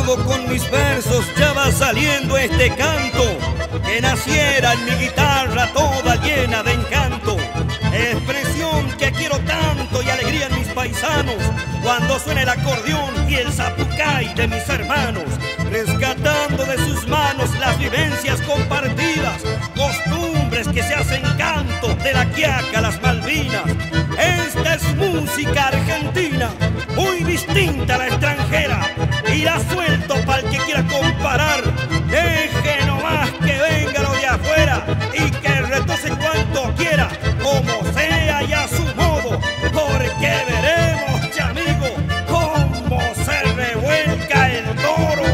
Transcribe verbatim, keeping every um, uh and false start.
hago con mis versos, ya va saliendo este canto, que naciera en mi guitarra toda llena de encanto. Expresión que quiero tanto y alegría en mis paisanos, cuando suena el acordeón y el zapucay de mis hermanos, rescatando de sus manos las vivencias compartidas, costumbres que se hacen canto de la Quiaca a las Malvinas. Esta es música argentina, muy distinta a la extranjera, y la suelto para el que quiera comparar. Deje nomás que venga lo de afuera y que retose cuanto quiera, como sea y a su modo, porque veremos, chamigo, cómo se revuelca el toro.